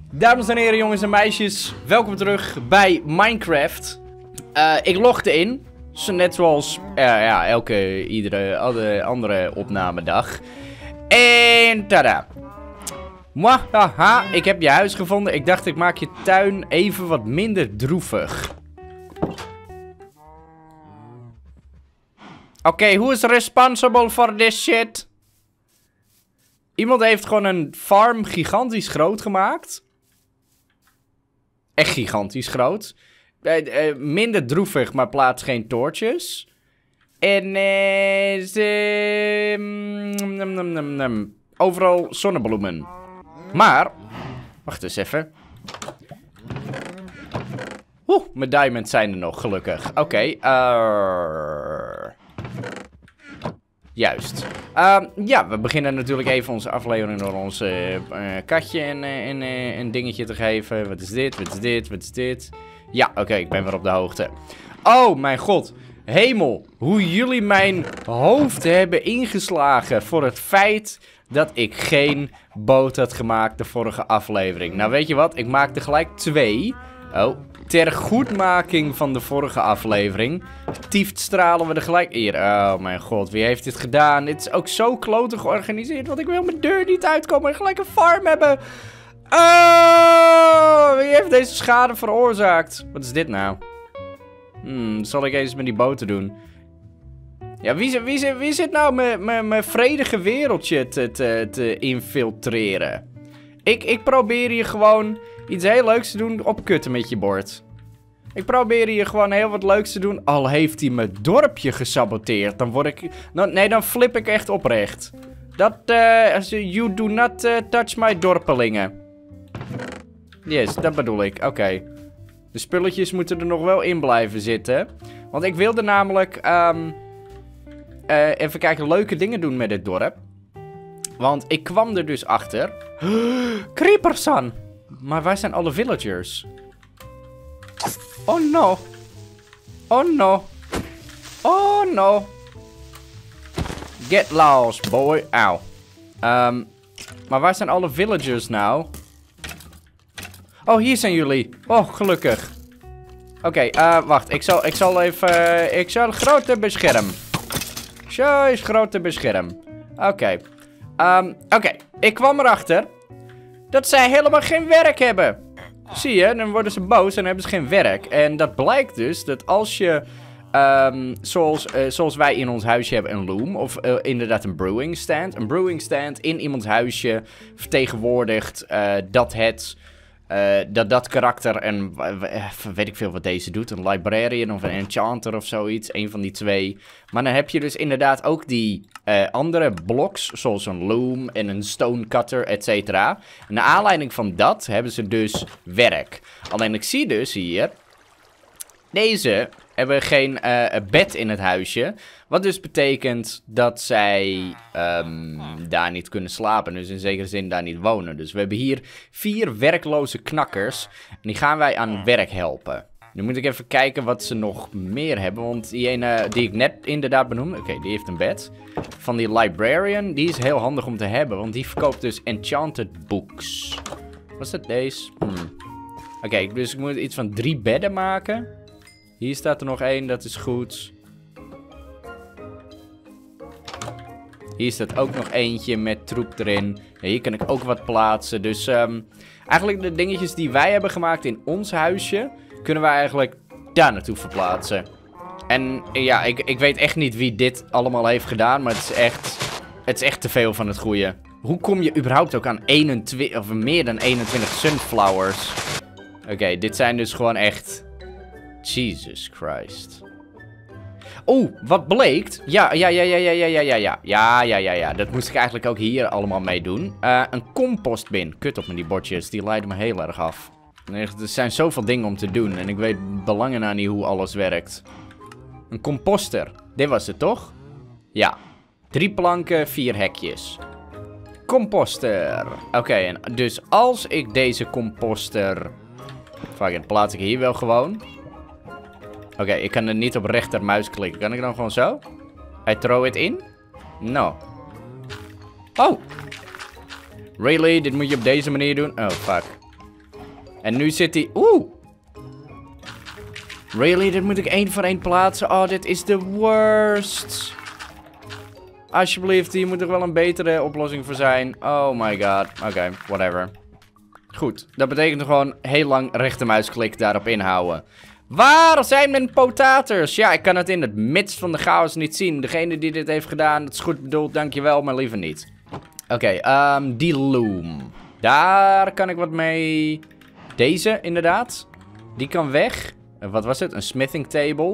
Dames en heren, jongens en meisjes, welkom terug bij Minecraft. Ik logde in, net zoals iedere andere opnamedag. En tada! Mwahaha, ik heb je huis gevonden. Ik dacht ik maak je tuin even wat minder droevig. Oké, who is responsible for this shit? Iemand heeft gewoon een farm gigantisch groot gemaakt. Echt gigantisch groot. Minder droevig, maar plaats geen toortjes. En overal zonnebloemen. Maar, wacht eens even. Mijn diamonds zijn er nog, gelukkig. Oké, juist. Ja, we beginnen natuurlijk even onze aflevering door ons katje een dingetje te geven. Wat is dit? Wat is dit? Wat is dit? Ja, oké, ik ben weer op de hoogte. Oh, mijn god. Hemel, hoe jullie mijn hoofd hebben ingeslagen voor het feit dat ik geen boot had gemaakt de vorige aflevering. Nou, weet je wat? Ik maak er gelijk 2. Oh, ter goedmaking van de vorige aflevering. Tieft stralen we er gelijk... Hier, oh mijn god, wie heeft dit gedaan? Dit is ook zo kloten georganiseerd, want ik wil mijn deur niet uitkomen en gelijk een farm hebben. Oh, wie heeft deze schade veroorzaakt? Wat is dit nou? Zal ik eens met die boten doen? Ja, wie zit nou mijn vredige wereldje te infiltreren? Ik probeer hier gewoon iets heel leuks te doen, opkutten met je bord. Ik probeer hier gewoon heel wat leuks te doen. Al heeft hij mijn dorpje gesaboteerd, dan word ik... Nee, dan flip ik echt oprecht. You do not touch my dorpelingen. Yes, dat bedoel ik. Oké. De spulletjes moeten er nog wel in blijven zitten. Want ik wilde namelijk... even kijken, leuke dingen doen met het dorp. Want ik kwam er dus achter... Creepers aan! Maar waar zijn alle villagers? Oh no. Oh no. Oh no. Get lost, boy. Auw. Maar waar zijn alle villagers nou? Oh, hier zijn jullie. Oh, gelukkig. Oké, wacht. Ik zal even... Ik zal grote bescherm. Zo is grote bescherm. Oké. Oké. Ik kwam erachter dat zij helemaal geen werk hebben. Zie je, dan worden ze boos en hebben ze geen werk. En dat blijkt dus dat als je, zoals wij in ons huisje hebben, een loom. Of inderdaad een brewing stand. Een brewing stand in iemands huisje vertegenwoordigt dat karakter en weet ik veel wat deze doet. Een librarian of een enchanter of zoiets. Een van die twee. Maar dan heb je dus inderdaad ook die andere blocks. Zoals een loom en een stonecutter, et cetera. En naar aanleiding van dat hebben ze dus werk. Alleen ik zie dus hier... Deze hebben geen bed in het huisje. Wat dus betekent dat zij daar niet kunnen slapen. Dus in zekere zin daar niet wonen. Dus we hebben hier 4 werkloze knakkers. En die gaan wij aan werk helpen. Nu moet ik even kijken wat ze nog meer hebben. Want die ene die ik net inderdaad benoemde. Oké, die heeft een bed. Van die librarian. Die is heel handig om te hebben. Want die verkoopt dus enchanted books. Was dat deze? Oké, dus ik moet iets van 3 bedden maken. Hier staat er nog 1, dat is goed. Hier staat ook nog eentje met troep erin. Ja, hier kan ik ook wat plaatsen. Dus eigenlijk de dingetjes die wij hebben gemaakt in ons huisje... kunnen wij eigenlijk daar naartoe verplaatsen. En ja, ik weet echt niet wie dit allemaal heeft gedaan. Maar het is echt te veel van het goede. Hoe kom je überhaupt ook aan 21, of meer dan 21 sunflowers? Oké, dit zijn dus gewoon echt... Jesus Christ. Oeh, wat bleek? Ja. Dat moest ik eigenlijk ook hier allemaal mee doen. Een compostbin. Kut op me die bordjes. Die leiden me heel erg af. Er zijn zoveel dingen om te doen. En ik weet belangen aan niet hoe alles werkt. Een composter. Dit was het toch? Ja. 3 planken, 4 hekjes. Composter. Oké, en dus als ik deze composter... Fuck it, plaats ik hier wel gewoon. Oké, ik kan er niet op rechtermuis klikken. Kan ik dan gewoon zo? I throw it in? No. Oh. Really? Dit moet je op deze manier doen? Oh, fuck. En nu zit hij... Oeh! Really? Dit moet ik 1 voor 1 plaatsen? Oh, dit is de worst. Alsjeblieft, hier moet er wel een betere oplossing voor zijn. Oh my god. Oké, whatever. Goed, dat betekent gewoon heel lang rechtermuisklik daarop inhouden. Waar zijn mijn potaters? Ja, ik kan het in het midst van de chaos niet zien. Degene die dit heeft gedaan, dat is goed bedoeld, dankjewel, maar liever niet. Oké, die loom. Daar kan ik wat mee. Deze, inderdaad. Die kan weg. Wat was het? Een smithing table.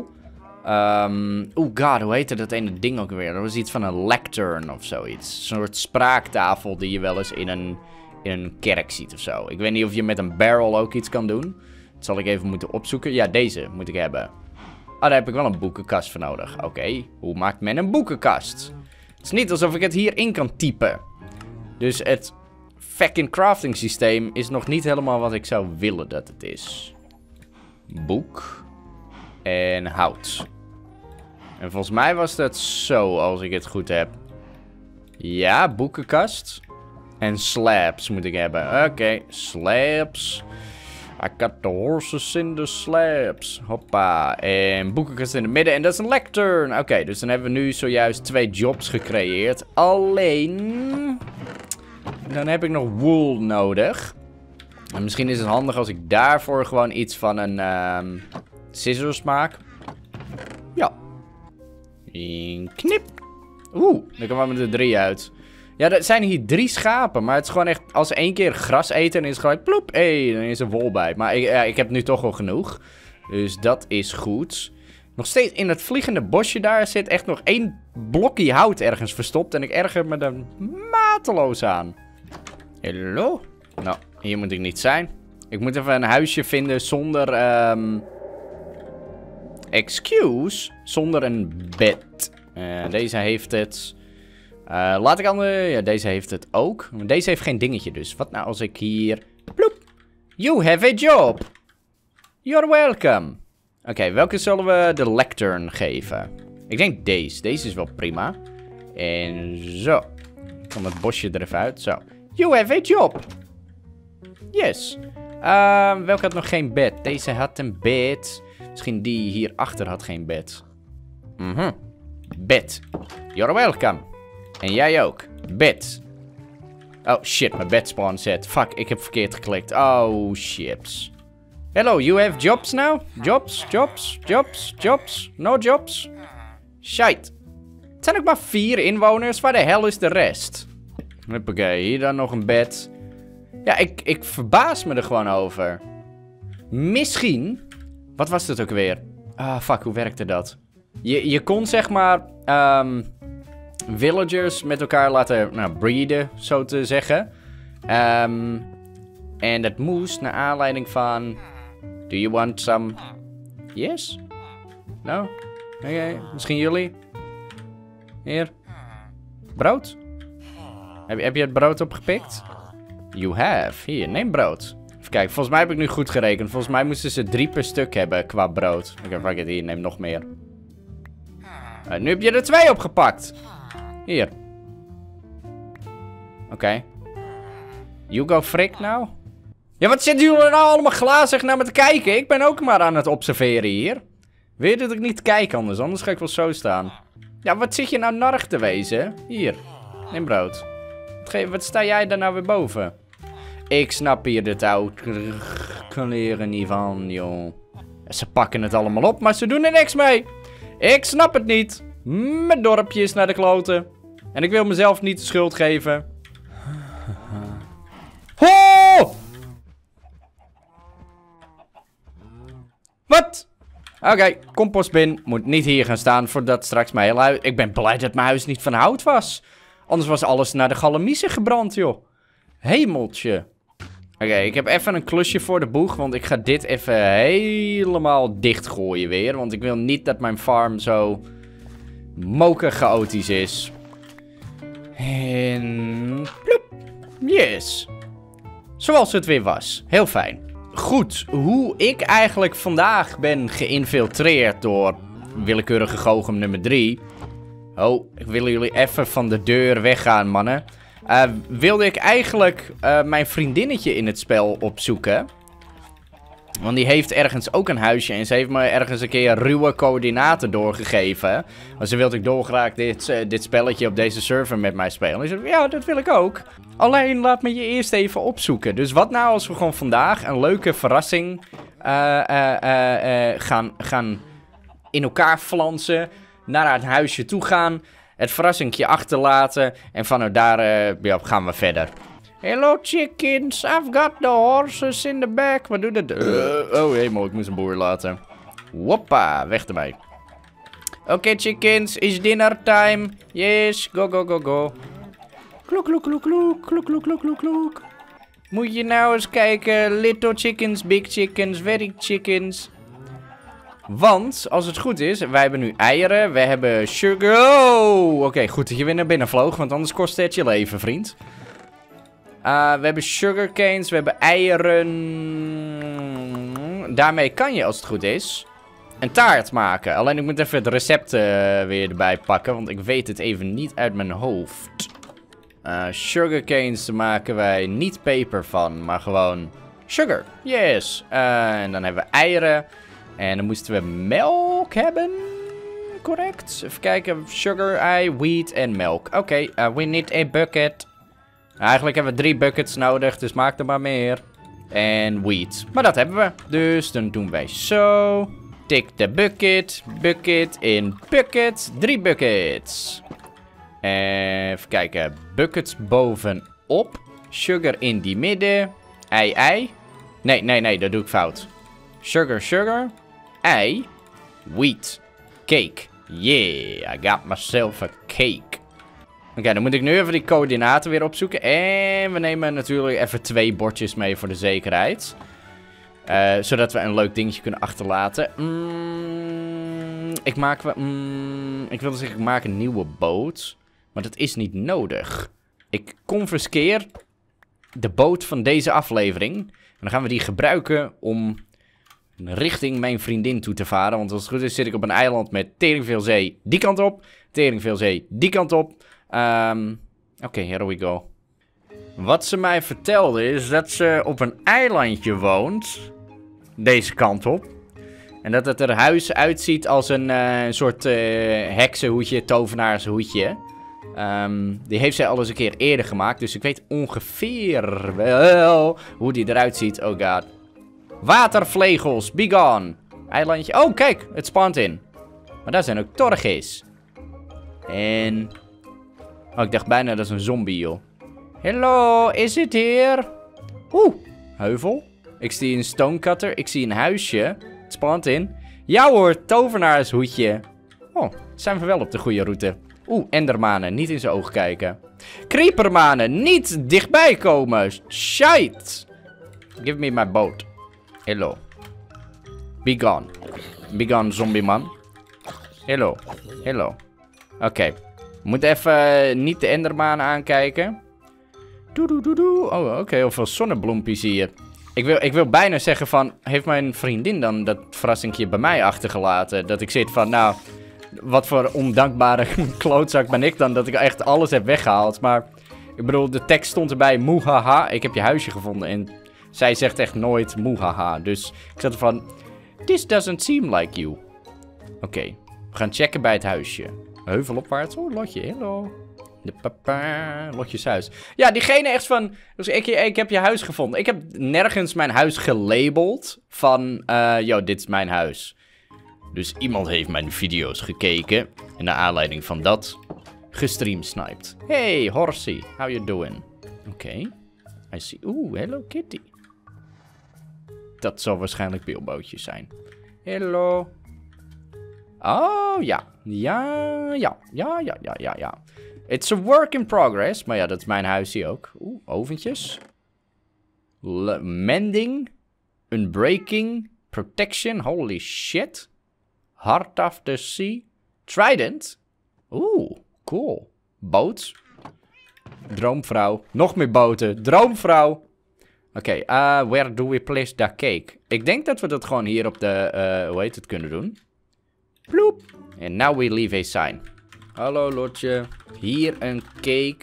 Oh god, hoe heette dat ene ding ook weer? Dat was iets van een lectern of zoiets. Een soort spraaktafel die je wel eens in een kerk ziet of zo. Ik weet niet of je met een barrel ook iets kan doen. Dat zal ik even moeten opzoeken. Ja, deze moet ik hebben. Oh, daar heb ik wel een boekenkast voor nodig. Oké, hoe maakt men een boekenkast? Het is niet alsof ik het hierin kan typen. Dus het fucking crafting systeem is nog niet helemaal wat ik zou willen dat het is. Boek. En hout. En volgens mij was dat zo, als ik het goed heb. Ja, boekenkast. En slabs moet ik hebben. Oké, slabs. I got the horses in the slabs. Hoppa. En boekenkast in het midden. En dat is een lectern. Oké, dus dan hebben we nu zojuist 2 jobs gecreëerd. Alleen... Dan heb ik nog wool nodig. En misschien is het handig als ik daarvoor gewoon iets van een scissors maak. Ja. Knip. Oeh, dan komen we met de 3 uit. Ja, er zijn hier 3 schapen, maar het is gewoon echt... Als ze 1 keer gras eten, dan is het gelijk ploep. Hé, dan is er wol bij. Maar ik heb nu toch al genoeg. Dus dat is goed. Nog steeds in het vliegende bosje daar zit echt nog 1 blokje hout ergens verstopt. En ik erger me er mateloos aan. Hallo? Nou, hier moet ik niet zijn. Ik moet even een huisje vinden zonder... excuse. Zonder een bed. Deze heeft het... laat ik andere... Ja, deze heeft het ook. Maar deze heeft geen dingetje dus. Wat nou als ik hier... Ploep. You have a job. You're welcome. Oké, welke zullen we de lectern geven? Ik denk deze. Deze is wel prima. En zo. Ik kan het bosje er even uit. Zo. You have a job. Yes. Welke had nog geen bed? Deze had een bed. Misschien die hierachter had geen bed. Bed. You're welcome. En jij ook. Bed. Oh shit, mijn bed spawn set. Fuck, ik heb verkeerd geklikt. Oh chips. Hello, you have jobs now? Jobs, jobs, jobs, jobs. No jobs? Shite. Het zijn ook maar 4 inwoners. Waar de hel is de rest? Hoppakee, hier dan nog een bed. Ja, ik verbaas me er gewoon over. Misschien... Wat was dat ook weer? Ah, fuck, hoe werkte dat? Je kon zeg maar... villagers met elkaar laten breeden, zo te zeggen. En dat moest naar aanleiding van... Do you want some... Yes? No? Oké, misschien jullie? Hier. Brood? Heb je het brood opgepikt? You have. Hier, neem brood. Even kijken, volgens mij heb ik nu goed gerekend. Volgens mij moesten ze 3 per stuk hebben qua brood. Oké, fuck it, hier, neem nog meer. Nu heb je er 2 opgepakt. Hier. Oké. You go frick nou? Ja, wat zitten jullie nou allemaal glazig naar me te kijken? Ik ben ook maar aan het observeren hier. Wil je dat ik niet kijk anders ga ik wel zo staan. Ja, wat zit je nou narrig te wezen? Hier, neem brood. Wat sta jij daar nou weer boven? Ik snap hier de touwkleren niet van, joh. Ze pakken het allemaal op, maar ze doen er niks mee. Ik snap het niet. Mijn dorpje is naar de kloten. En ik wil mezelf niet de schuld geven. Ho! Wat? Oké, compostbin moet niet hier gaan staan voordat straks mijn hele huis... Ik ben blij dat mijn huis niet van hout was. Anders was alles naar de galamiezen gebrand, joh. Hemeltje. Oké, ik heb even een klusje voor de boeg, want ik ga dit even helemaal dichtgooien weer. Want ik wil niet dat mijn farm zo moker chaotisch is. En... Ploep. Yes. Zoals het weer was. Heel fijn. Goed, hoe ik eigenlijk vandaag ben geïnfiltreerd door willekeurige goochem nummer 3. Oh, ik wil jullie even van de deur weggaan, mannen. Wilde ik eigenlijk mijn vriendinnetje in het spel opzoeken. Want die heeft ergens ook een huisje. En ze heeft me ergens een keer ruwe coördinaten doorgegeven. Want ze wilde ik dolgraag dit spelletje op deze server met mij spelen. En ik zei, ja, dat wil ik ook. Alleen laat me je eerst even opzoeken. Dus wat nou als we gewoon vandaag een leuke verrassing gaan in elkaar flansen. Naar het huisje toe gaan. Het verrassingje achterlaten. En vanuit daar gaan we verder. Hello chickens, I've got the horses in the back. Wat doet het? Oh hemel, ik moest een boer laten. Woppa, weg ermee. Oké chickens, is dinner time? Yes, go go go go. Kloek kloek kloek kloek, kloek kloek kloek kloek kloek. Moet je nou eens kijken, little chickens, big chickens, very chickens. Want, als het goed is, wij hebben nu eieren, we hebben sugar. Oh, oké, goed dat je weer naar binnen vloog, want anders kost het je leven, vriend. We hebben sugarcanes, we hebben eieren. Daarmee kan je, als het goed is, een taart maken. Alleen ik moet even het recept weer erbij pakken, want ik weet het even niet uit mijn hoofd. Sugarcanes maken wij niet peper van, maar gewoon sugar. Yes. En dan hebben we eieren. En dan moesten we melk hebben. Correct. Even kijken. Sugar, ei, wheat en melk. Oké, we need a bucket. Eigenlijk hebben we 3 buckets nodig, dus maak er maar meer. En wheat. Maar dat hebben we. Dus dan doen wij zo. Tik de bucket. Bucket in bucket. 3 buckets. Even kijken. Buckets bovenop. Sugar in die midden. Ei, ei. Nee, dat doe ik fout. Sugar, sugar. Ei. Wheat. Cake. Yeah, I got myself a cake. Oké, dan moet ik nu even die coördinaten weer opzoeken. En we nemen natuurlijk even 2 bordjes mee voor de zekerheid. Zodat we een leuk dingetje kunnen achterlaten. Ik wilde zeggen, ik maak een nieuwe boot. Maar dat is niet nodig. Ik confiskeer de boot van deze aflevering. En dan gaan we die gebruiken om richting mijn vriendin toe te varen. Want als het goed is zit ik op een eiland met teringveel zee die kant op. Teringveel zee die kant op. Oké, here we go. Wat ze mij vertelde is dat ze op een eilandje woont. Deze kant op. En dat het er huis uitziet als een soort heksenhoedje, tovenaarshoedje. Die heeft zij al eens een keer eerder gemaakt. Dus ik weet ongeveer wel hoe die eruit ziet. Oh god. Watervlegels, be gone. Eilandje. Oh, kijk, het spant in. Maar daar zijn ook torgis. En... oh, ik dacht bijna dat is een zombie, joh. Hello, is it here? Oeh, heuvel. Ik zie een stonecutter. Ik zie een huisje. Het spant in. Ja hoor, tovenaarshoedje. Oh, zijn we wel op de goede route. Oeh, endermanen. Niet in zijn oog kijken. Creepermanen. Niet dichtbij komen. Shite. Give me my boat. Hello. Be gone. Be gone, zombie man. Hello. Hello. Oké. We moeten even niet de endermanen aankijken. Doe. Oh, oké. Heel veel zonnebloempjes hier. Ik wil bijna zeggen van... heeft mijn vriendin dan dat verrassingje bij mij achtergelaten? Dat ik zit van, nou... wat voor ondankbare klootzak ben ik dan... dat ik echt alles heb weggehaald. Maar... ik bedoel, de tekst stond erbij... moehaha, ik heb je huisje gevonden. En zij zegt echt nooit moehaha. Dus ik zat er van... this doesn't seem like you. Oké. We gaan checken bij het huisje. Heuvelopwaarts. Oh, Lotje. Hello. De papa. Lotjes huis. Ja, diegene echt van... dus ik heb je huis gevonden. Ik heb nergens mijn huis gelabeld. Van... yo, dit is mijn huis. Dus iemand heeft mijn video's gekeken. En naar aanleiding van dat... gestreamsniped. Hey, Horsey. How you doing? Oké. I see. Oeh, Hello Kitty. Dat zal waarschijnlijk Bilbootjes zijn. Hello. Oh, ja. Ja. It's a work in progress. Maar ja, dat is mijn huisje ook. Oeh, oventjes. Mending. Unbreaking. Protection. Holy shit. Heart of the Sea. Trident. Oeh, cool. Boot. Droomvrouw. Nog meer boten. Droomvrouw. Oké, where do we place the cake? Ik denk dat we dat gewoon hier op de, hoe heet het, kunnen doen. Ploep. And now we leave a sign. Hallo Lotje. Hier een cake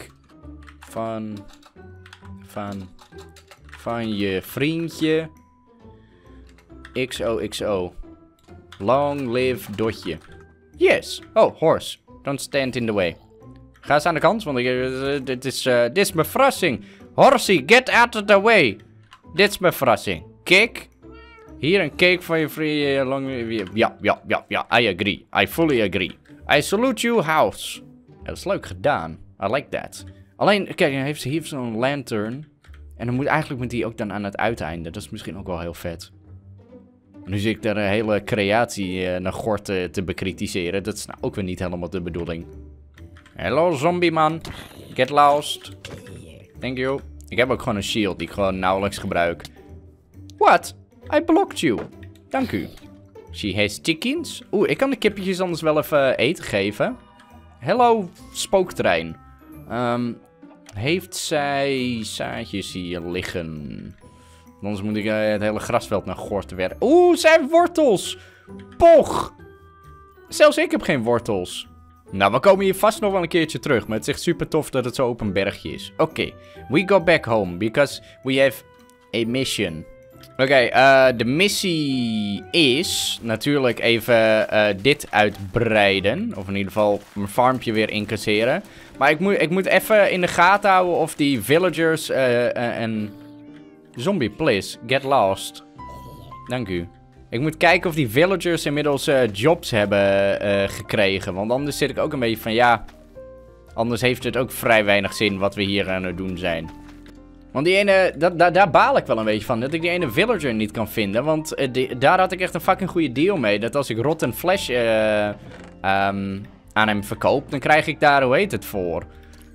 van je vriendje. XOXO. Long live dotje. Yes. Oh, horse. Don't stand in the way. Ga eens aan de kant, want dit is mijn verrassing. Horsey, get out of the way. Dit is mijn verrassing. Cake. Hier een cake voor je free long... Ja, I agree. I fully agree. I salute you, house. Ja, dat is leuk gedaan. I like that. Alleen, kijk, hij heeft hier zo'n lantern. En dan eigenlijk moet hij ook dan aan het uiteinde. Dat is misschien ook wel heel vet. Nu zit ik daar een hele creatie naar Gort te bekritiseren. Dat is nou ook weer niet helemaal de bedoeling. Hello, zombie man. Get lost. Thank you. Ik heb ook gewoon een shield die ik gewoon nauwelijks gebruik. What? I blocked you. Dank u. She has chickens. Oeh, ik kan de kippetjes anders wel even eten geven. Hello, spooktrein. Heeft zij zaadjes hier liggen? Anders moet ik het hele grasveld naar Gort werken. Oeh, zij heeft wortels. Poch. Zelfs ik heb geen wortels. Nou, we komen hier vast nog wel een keertje terug. Maar het is echt super tof dat het zo op een bergje is. Oké, we go back home. Because we have a mission. Oké, de missie is natuurlijk even dit uitbreiden. Of in ieder geval mijn farmpje weer incasseren. Maar ik moet even in de gaten houden of die villagers en... Zombie, please. Get lost. Dank u. Ik moet kijken of die villagers inmiddels jobs hebben gekregen. Want anders zit ik ook een beetje van ja... Anders heeft het ook vrij weinig zin wat we hier aan het doen zijn. Want die ene... Daar baal ik wel een beetje van. Dat ik die ene villager niet kan vinden. Want daar had ik echt een fucking goede deal mee. Dat als ik rotten flesh aan hem verkoop... Dan krijg ik daar, hoe heet het voor?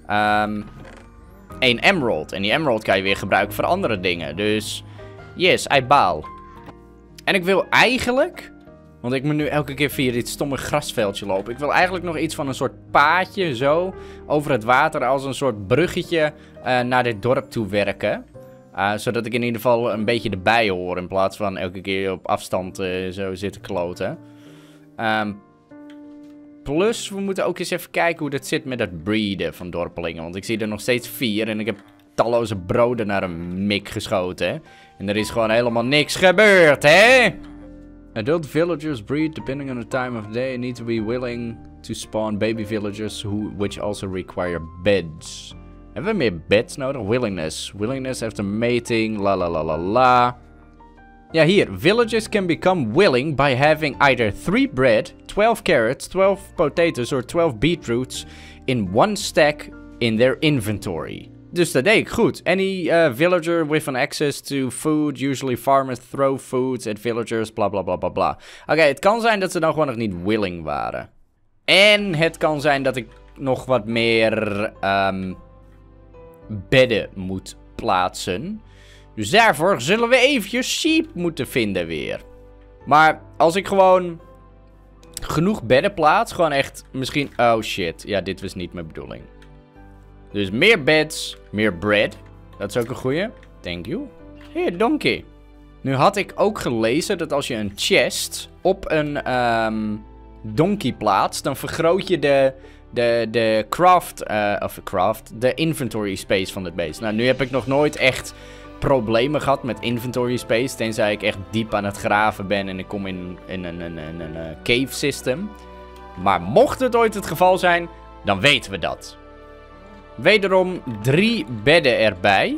Een emerald. En die emerald kan je weer gebruiken voor andere dingen. Dus... Yes, I baal. En ik wil eigenlijk... Want ik moet nu elke keer via dit stomme grasveldje lopen. Ik wil eigenlijk nog iets van een soort paadje zo over het water als een soort bruggetje naar dit dorp toe werken. Zodat ik in ieder geval een beetje erbij hoor in plaats van elke keer op afstand zo zitten kloten. Plus, we moeten ook eens even kijken hoe dat zit met het breeden van dorpelingen. Want ik zie er nog steeds 4 en ik heb talloze broden naar een mik geschoten. En er is gewoon helemaal niks gebeurd, hè? Adult villagers breed depending on the time of day and need to be willing to spawn baby villagers which also require beds. Hebben we meer beds nodig? Willingness. Willingness after mating, la la la la la. Ja, hier. Villagers can become willing by having either 3 bread, 12 carrots, 12 potatoes or 12 beetroots in one stack in their inventory. Dus dat deed ik goed. Any villager with an access to food, usually farmers throw foods at villagers, bla bla bla bla bla. Oké, het kan zijn dat ze dan gewoon nog niet willing waren. En het kan zijn dat ik nog wat meer bedden moet plaatsen. Dus daarvoor zullen we eventjes sheep moeten vinden weer. Maar als ik gewoon genoeg bedden plaats, gewoon echt misschien... Oh shit, ja, dit was niet mijn bedoeling. Dus meer beds, meer bread. Dat is ook een goeie. Thank you. Hier, donkey. Nu had ik ook gelezen dat als je een chest op een donkey plaatst, dan vergroot je de inventory space van het beest. Nou, nu heb ik nog nooit echt problemen gehad met inventory space, tenzij ik echt diep aan het graven ben en ik kom in een cave system. Maar mocht het ooit het geval zijn, dan weten we dat. Wederom 3 bedden erbij.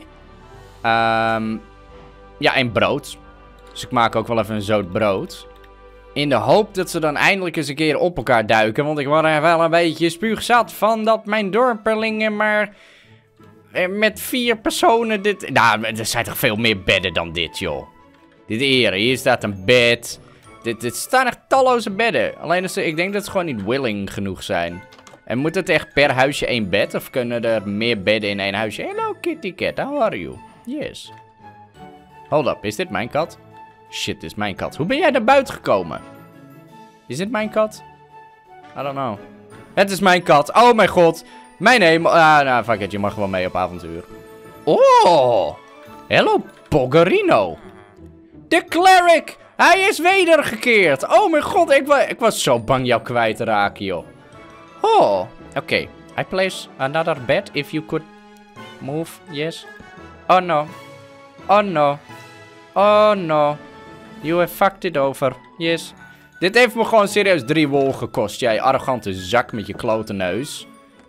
Ja, en brood. Dus ik maak ook wel even een zoot brood. In de hoop dat ze dan eindelijk eens een keer op elkaar duiken. Want ik word er wel een beetje spuugzat van dat mijn dorpelingen maar met 4 personen dit... Nou, er zijn toch veel meer bedden dan dit, joh. Hier staat een bed. Dit staan echt talloze bedden. Alleen, ik denk dat ze gewoon niet willing genoeg zijn. En moet het echt per huisje 1 bed? Of kunnen er meer bedden in 1 huisje? Hello kitty cat, how are you? Yes. Hold up, is dit mijn kat? Shit, dit is mijn kat. Hoe ben jij daar buiten gekomen? Is dit mijn kat? I don't know. Het is mijn kat. Oh mijn god. Mijn hemel. Nou, fuck it. Je mag gewoon mee op avontuur. Oh. Hello, Poggerino. De cleric. Hij is wedergekeerd. Oh mijn god. Ik was zo bang jou kwijt te raken, joh. Oh. Oké. I place another bed if you could move. Yes. Oh no. Oh no. Oh no. You have fucked it over. Yes. Dit heeft me gewoon serieus 3 wol gekost. Jij arrogante zak met je klote neus.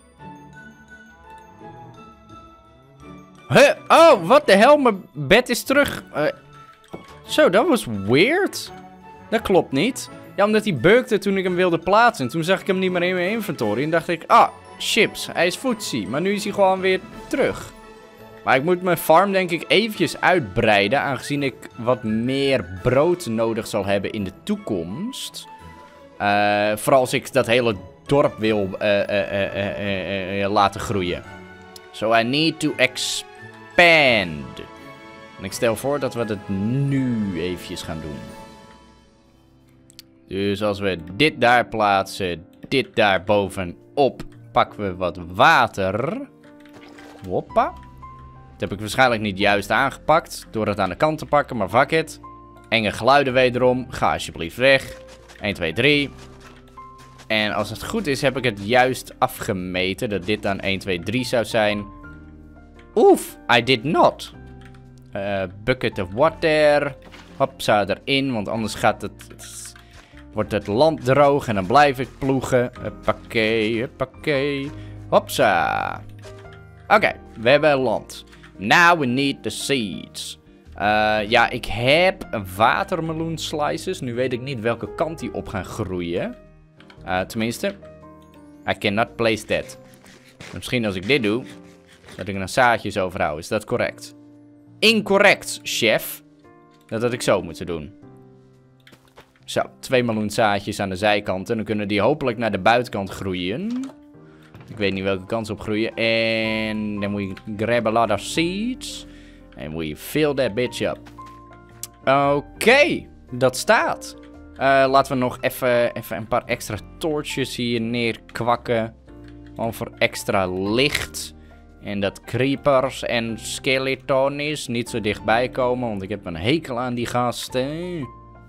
Huh? Oh, wat de hel? Mijn bed is terug. Zo, dat was weird. Dat klopt niet. Ja, omdat hij beukte toen ik hem wilde plaatsen. En toen zag ik hem niet meer in mijn inventory. En dacht ik, chips. Hij is footsie. Maar nu is hij gewoon weer terug. Maar ik moet mijn farm denk ik eventjes uitbreiden. Aangezien ik wat meer brood nodig zal hebben in de toekomst. Vooral als ik dat hele dorp wil laten groeien. So I need to expand. En ik stel voor dat we dat nu eventjes gaan doen. Dus als we dit daar plaatsen, dit daar bovenop, pakken we wat water. Hoppa. Dat heb ik waarschijnlijk niet juist aangepakt door het aan de kant te pakken, maar fuck it. Enge geluiden wederom. Ga alsjeblieft weg. 1, 2, 3. En als het goed is, heb ik het juist afgemeten dat dit dan 1, 2, 3 zou zijn. Oef, I did not. Bucket of water. Hopsa erin, want anders wordt het land droog en dan blijf ik ploegen. Huppakee, huppakee. Hopsa. Oké, we hebben land. Now we need the seeds. Ja, ik heb watermeloen slices. Nu weet ik niet welke kant die op gaan groeien. Tenminste, I cannot place that. Misschien als ik dit doe, dat ik er zaadjes overhoud. Is dat correct? Incorrect, chef. Dat had ik zo moeten doen. Zo, 2 meloenzaadjes aan de zijkant. En dan kunnen die hopelijk naar de buitenkant groeien. Ik weet niet welke kant ze op groeien. En dan moet je grab a lot of seeds. En we fill that bitch up. Oké, dat staat. Laten we nog even een paar extra torches hier neerkwakken. Gewoon voor extra licht. En dat creepers en skeletons niet zo dichtbij komen. Want ik heb een hekel aan die gasten.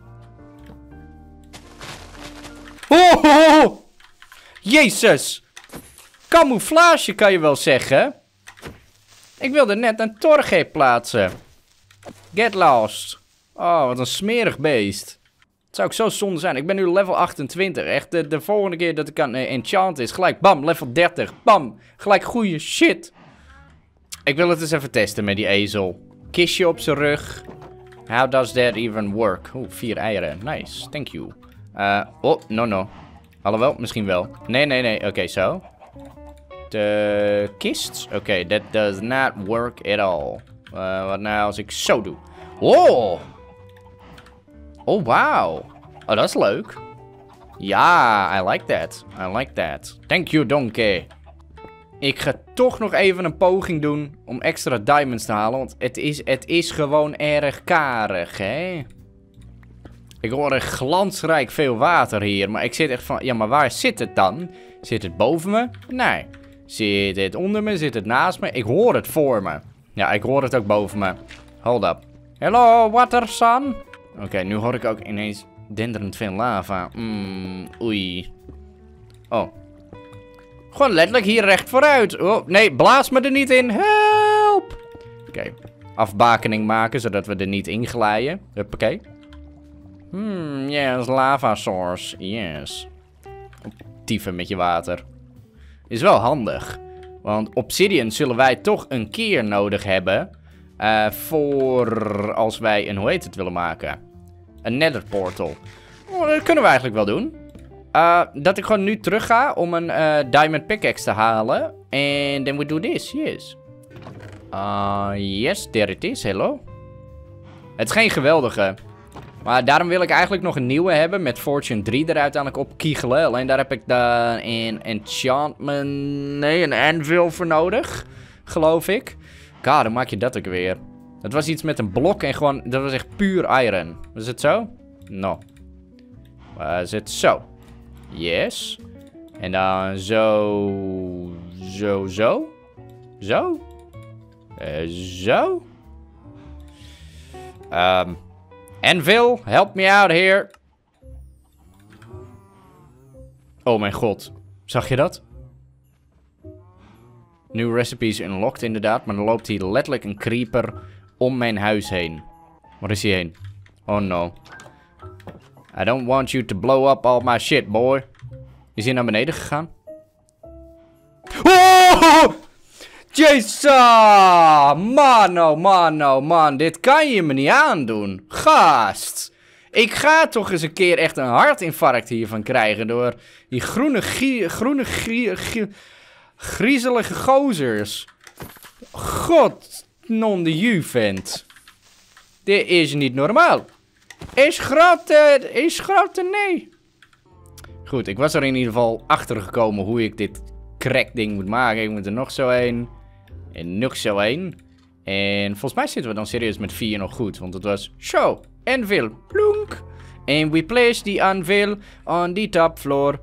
Oh! Jezus! Camouflage kan je wel zeggen. Ik wilde net een torge plaatsen. Get lost. Oh, wat een smerig beest. Het zou ook zo zonde zijn. Ik ben nu level 28. Echt, de volgende keer dat ik kan enchant is, gelijk bam, level 30. Bam, gelijk goede shit. Ik wil het eens even testen met die ezel. Kistje op zijn rug. How does that even work? Oeh, 4 eieren. Nice, thank you. Oh, no. Alhoewel, misschien wel. Nee. Oké, zo. De kist. Oké, that does not work at all. Wat nou als ik zo doe? Oh! Oh, wauw. Oh, dat is leuk. Ja, I like that. Thank you, donkey. Ik ga toch nog even een poging doen om extra diamonds te halen. Want het is gewoon erg karig, hè? Ik hoor echt glansrijk veel water hier. Maar ik zit echt van... Ja, maar waar zit het dan? Zit het boven me? Nee. Zit het onder me? Zit het naast me? Ik hoor het voor me. Ja, ik hoor het ook boven me. Hold up. Hello, water, son. Oké, nu hoor ik ook ineens denderend veel lava. Oei. Oh. Gewoon letterlijk hier recht vooruit. Oh, nee, blaas me er niet in. Help! Oké. Afbakening maken, zodat we er niet in glijden. Huppakee. Yes, lava source. Yes. Dieven met je water. Is wel handig. Want obsidian zullen wij toch een keer nodig hebben. Voor als wij een, hoe heet het, willen maken. Een nether portal. Oh, dat kunnen we eigenlijk wel doen. Dat ik gewoon nu terug ga om een diamond pickaxe te halen. En then we do this, yes. Yes, there it is, hello. Het is geen geweldige. Maar daarom wil ik eigenlijk nog een nieuwe hebben met Fortune 3 er uiteindelijk op kiegelen. Alleen daar heb ik dan een enchantment... Nee, een anvil voor nodig. Geloof ik. God, hoe maak je dat ook weer? Het was iets met een blok en gewoon... Dat was echt puur iron. Was het zo? No. Was het zo? Yes. En dan zo... Zo. Zo? Zo? Anvil, help me out here. Oh mijn god. Zag je dat? New recipes unlocked inderdaad. Maar dan loopt hier letterlijk een creeper om mijn huis heen. Waar is hij heen? Oh no. I don't want you to blow up all my shit, boy. Is hij naar beneden gegaan? Oh! Jezus! Man, oh man, oh man. Dit kan je me niet aandoen. Gast. Ik ga toch eens een keer echt een hartinfarct hiervan krijgen. Door die griezelige gozers. God, non de juvent. Dit is niet normaal. Is grote nee. Goed, ik was er in ieder geval achter gekomen hoe ik dit crackding moet maken. Ik moet er nog zo een. En nog zo een. En volgens mij zitten we dan serieus met 4 nog goed. Want het was show, anvil, plonk. And we place the anvil on the top floor.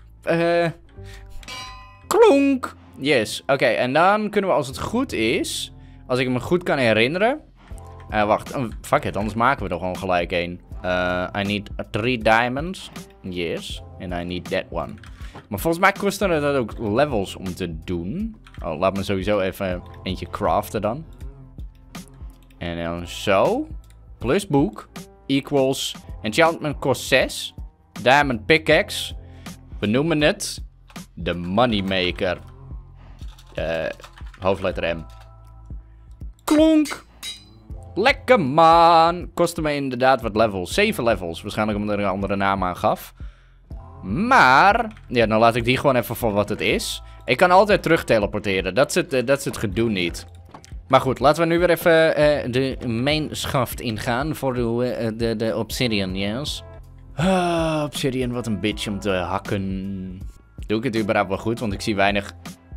Klonk. Yes, oké. En dan kunnen we als het goed is, als ik me goed kan herinneren. Wacht, fuck it, anders maken we er gewoon gelijk een. I need 3 diamonds. Yes, and I need that one. Maar volgens mij kosten het dat ook levels om te doen. Oh, laat me sowieso even eentje craften dan. En dan zo. Plus boek. Equals. Enchantment kost 6. Diamond pickaxe. We noemen het de moneymaker. Hoofdletter M. Klonk. Lekker man. Kostte me inderdaad wat levels. 7 levels. Waarschijnlijk omdat er een andere naam aan gaf. Maar, ja, dan laat ik die gewoon even voor wat het is. Ik kan altijd terug teleporteren. Dat is het gedoe niet. Maar goed, laten we nu weer even de main schaft ingaan voor de obsidian, yes. Obsidian, wat een bitch om te hakken. Doe ik het überhaupt wel goed, want ik zie weinig...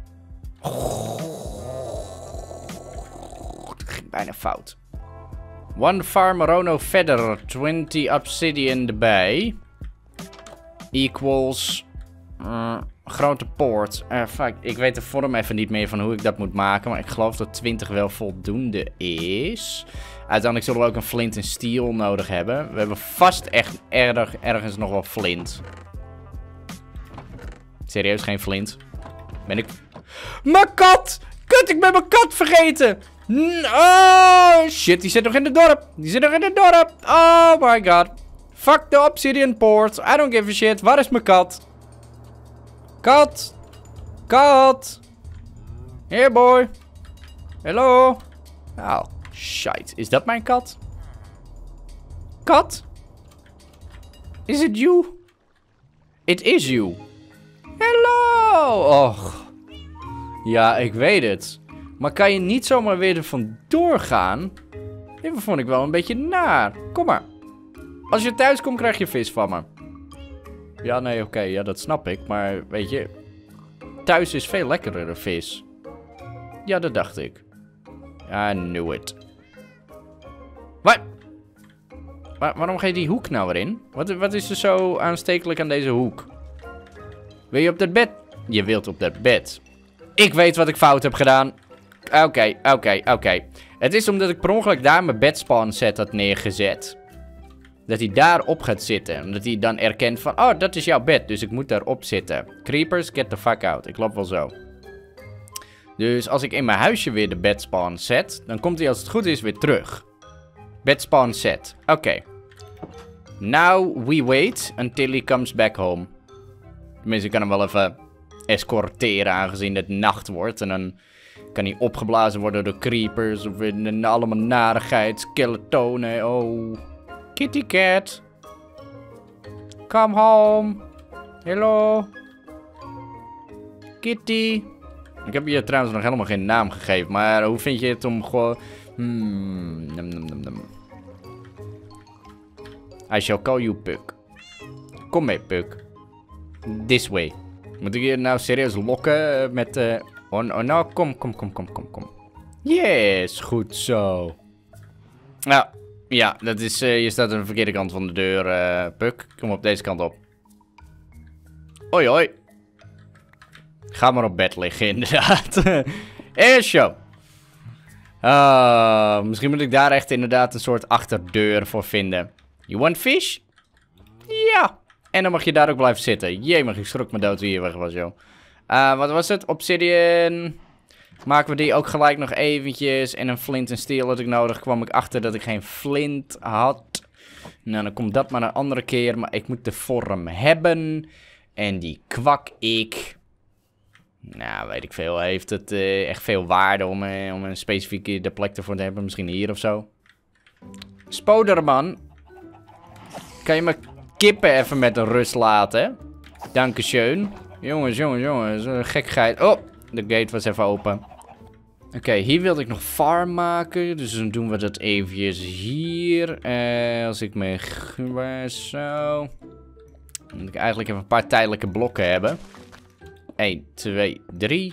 Het ging bijna fout. 1 farmerono feather, 20 obsidian erbij. Equals... grote poort. Fuck, ik weet de vorm even niet meer van hoe ik dat moet maken. Maar ik geloof dat 20 wel voldoende is. Uiteindelijk zullen we ook een flint en steel nodig hebben. We hebben vast echt ergens nog wel flint. Serieus, geen flint? Ben ik... Mijn kat! Kut, ik ben mijn kat vergeten! Oh, shit, die zit nog in het dorp. Die zit nog in het dorp. Oh my god. Fuck the obsidian poort. I don't give a shit. Waar is mijn kat? Kat! Kat! Here boy! Hello! Oh, shit. Is dat mijn kat? Kat? Is it you? It is you. Hello! Och. Ja, ik weet het. Maar kan je niet zomaar weer er vandoor gaan? Dit vond ik wel een beetje naar. Kom maar. Als je thuis komt, krijg je vis van me. Ja, nee, oké. Ja, dat snap ik. Maar, weet je... Thuis is veel lekkerder de vis. Ja, dat dacht ik. I knew it. Wat? Waarom ga je die hoek nou erin? Wat is er zo aanstekelijk aan deze hoek? Wil je op dat bed? Je wilt op dat bed. Ik weet wat ik fout heb gedaan. Oké. Het is omdat ik per ongeluk daar mijn bedspawn set had neergezet. Dat hij daarop gaat zitten. En dat hij dan erkent van... Oh, dat is jouw bed. Dus ik moet daarop zitten. Creepers, get the fuck out. Ik loop wel zo. Dus als ik in mijn huisje weer de bedspawn zet... Dan komt hij als het goed is weer terug. Bedspawn set. Oké. Now we wait until he comes back home. Tenminste, ik kan hem wel even escorteren aangezien het nacht wordt. En dan kan hij opgeblazen worden door creepers. Of in allemaal narigheid, skeletonen. Oh... Kitty cat. Come home. Hello. Kitty. Ik heb je trouwens nog helemaal geen naam gegeven. Maar hoe vind je het om gewoon... I shall call you Puck. Kom mee, Puck. This way. Moet ik je nou serieus lokken met... nou, kom. Yes, goed zo. Nou... Ja, dat is, je staat aan de verkeerde kant van de deur, Puck. Kom op deze kant op. Hoi. Ga maar op bed liggen, inderdaad. En show. Misschien moet ik daar echt inderdaad een soort achterdeur voor vinden. You want fish? Ja. En dan mag je daar ook blijven zitten. Jemig, ik schrok me dood wie hier weg was, joh. Wat was het? Obsidian... Maken we die ook gelijk nog eventjes. En een flint en steel had ik nodig. Kwam ik achter dat ik geen flint had. Nou, dan komt dat maar een andere keer. Maar ik moet de vorm hebben. En die kwak ik. Nou, weet ik veel. Heeft het echt veel waarde om een specifieke de plek ervoor te hebben? Misschien hier of zo. Spoderman. Kan je mijn kippen even met een rust laten? Dankeschön. Jongens. Gekkigheid. Oh, de gate was even open. Oké, hier wilde ik nog farm maken. Dus dan doen we dat eventjes hier. Als ik me... Zo. Dan moet ik eigenlijk even een paar tijdelijke blokken hebben. 1, 2, 3.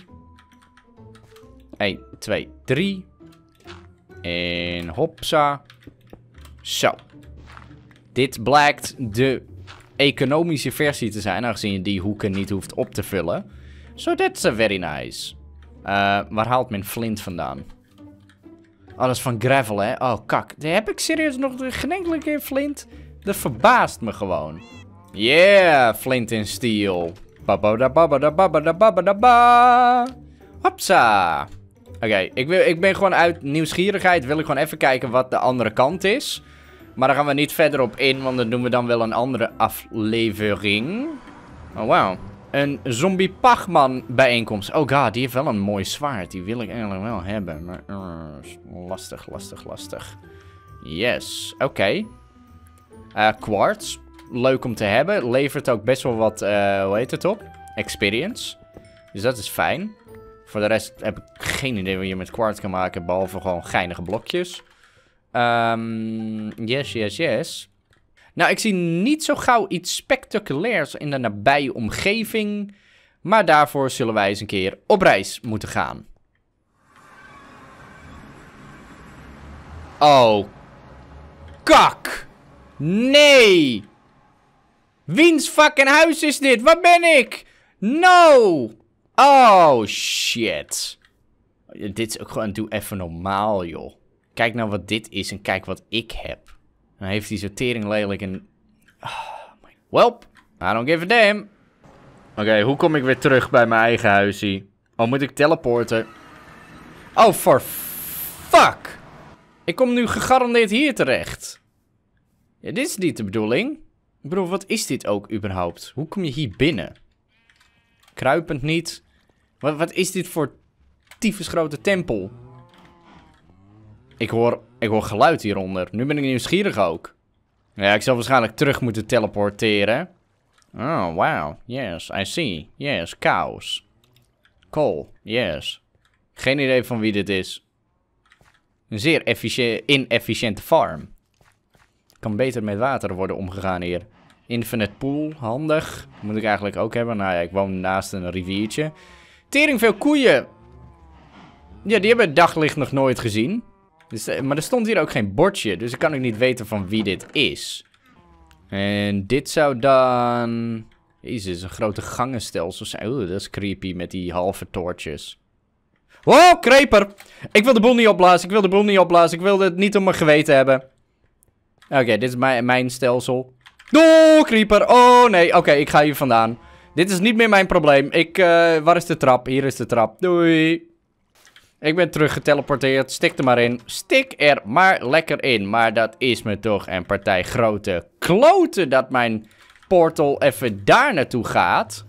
1, 2, 3. En hopsa. Zo. Dit blijkt de economische versie te zijn, aangezien je die hoeken niet hoeft op te vullen. So that's very nice. Waar haalt men flint vandaan? Oh, dat is van gravel, hè? Oh, kak. Heb ik serieus nog geen enkele keer flint? Dat verbaast me gewoon. Yeah, flint en steel. Hopsa. Oké, ik ben gewoon uit nieuwsgierigheid. Wil ik gewoon even kijken wat de andere kant is. Maar daar gaan we niet verder op in, want dat doen we dan wel een andere aflevering. Oh, wauw. Een zombie-pachman bijeenkomst. Oh god, die heeft wel een mooi zwaard. Die wil ik eigenlijk wel hebben. Maar lastig. Yes, oké. Quartz. Leuk om te hebben. Levert ook best wel wat, hoe heet het op? Experience. Dus dat is fijn. Voor de rest heb ik geen idee wat je met quartz kan maken, behalve gewoon geinige blokjes. Yes. Nou, ik zie niet zo gauw iets spectaculairs in de nabije omgeving. Maar daarvoor zullen wij eens een keer op reis moeten gaan. Oh. Kak. Nee. Wiens fucking huis is dit? Waar ben ik? No. Oh, shit. Dit is ook gewoon, doe even normaal, joh. Kijk nou wat dit is en kijk wat ik heb. Dan heeft hij zo tering lelijk en... Welp, I don't give a damn. Oké, hoe kom ik weer terug bij mijn eigen huisie? Oh, moet ik teleporten? Oh, for fuck. Ik kom nu gegarandeerd hier terecht. Ja, dit is niet de bedoeling. Ik bedoel, wat is dit ook überhaupt? Hoe kom je hier binnen? Kruipend niet. Wat is dit voor tyfusgrote tempel? Ik hoor geluid hieronder. Nu ben ik nieuwsgierig ook. Ja, ik zal waarschijnlijk terug moeten teleporteren. Oh, wow. Yes, I see. Yes, cows. Coal. Yes. Geen idee van wie dit is. Een zeer inefficiënte farm. Kan beter met water worden omgegaan hier. Infinite pool. Handig. Moet ik eigenlijk ook hebben. Nou ja, ik woon naast een riviertje. Tering veel koeien. Ja, die hebben het daglicht nog nooit gezien. Dus, maar er stond hier ook geen bordje. Dus ik kan ook niet weten van wie dit is. En dit zou dan... Jezus, een grote gangenstelsel zijn. Oeh, dat is creepy met die halve toortjes. Wow, creeper! Ik wil de boel niet opblazen. Ik wilde het niet op mijn geweten hebben. Oké, dit is mijn stelsel. Doe, creeper! Oh, nee. Oké, ik ga hier vandaan. Dit is niet meer mijn probleem. Waar is de trap? Hier is de trap. Doei! Ik ben terug geteleporteerd. Stik er maar in. Stik er maar lekker in. Maar dat is me toch een partij grote kloten dat mijn portal even daar naartoe gaat.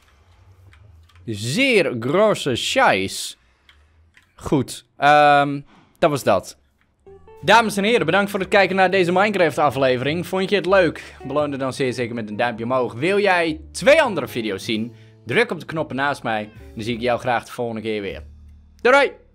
Zeer grosse scheiß. Goed. Dat was dat. Dames en heren, bedankt voor het kijken naar deze Minecraft aflevering. Vond je het leuk? Beloon het dan zeer zeker met een duimpje omhoog. Wil jij 2 andere video's zien? Druk op de knoppen naast mij. Dan zie ik jou graag de volgende keer weer. Doei!